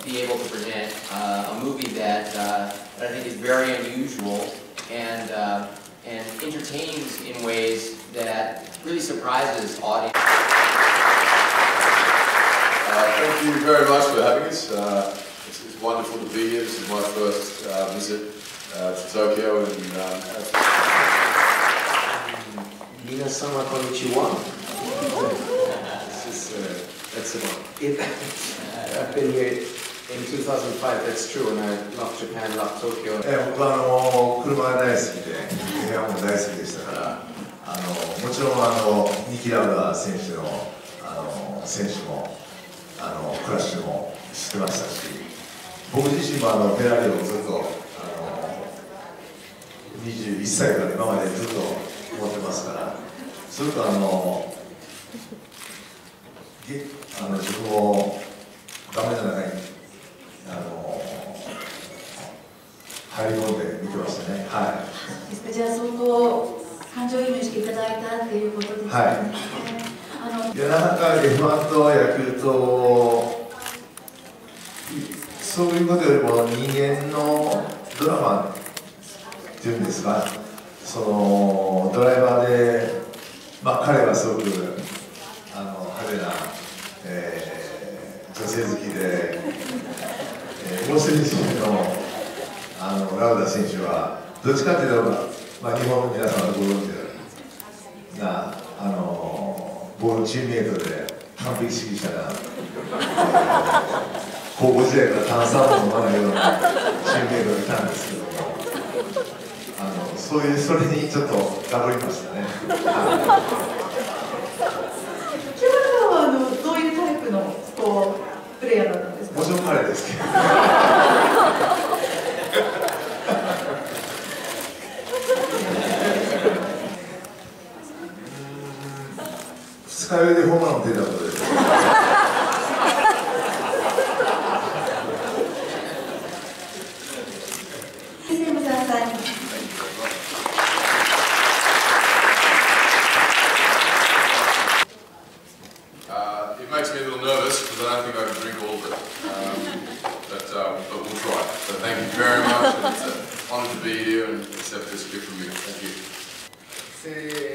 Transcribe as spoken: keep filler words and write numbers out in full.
be able to present uh, a movie that, uh, that I think is very unusual and, uh, and entertains in ways that really surprises audience. Uh, thank you very much for having us. Uh, it's, it's wonderful to be here. This is my first uh, visit uh, to Tokyo, and um, Minasan konnichiwa. This is uh, excellent. It, I've been here in two thousand five. That's true, and I love Japan, love Tokyo. え僕はあの車が大好きで、部屋も大好きでしたから、あのもちろんあのニキラウダ選手のあの選手もあのクラッシュも知ってましたし、僕自身もあのフェラーリをずっとあのにじゅういっさいから今までずっと持ってますから、それとあのあの自分を画面の中にあの入り込んで見てましたね。はい。 ですか、じゃあ相当感情移入していただいたっていうことですね。はい。あのいや、 なんか エフワン と野球とそういうことよりも人間のドラマっていうんですか、そのドライバーで、まあ彼はすごくあの派手な、えー、女性好きで、えー、もう一人のあのラウダ選手はどっちかというと、まあ、日本の皆さんのご存知なあのボールチームメイトで完璧主義者な高校時代から炭酸を飲まないようなチームメイトがいたんですけども、あのそういうそれにちょっとダブりましたね。 木村さんはあのどういうタイプのこうプレイヤーだったんですか？ もちろん彼ですけど。二日酔いでホームランを出たことです。 Uh, it makes me a little nervous because I don't think I can drink all of it, um, but, uh, but we'll try. So thank you very much, and it's an honour to be here and accept this gift from you. Thank you.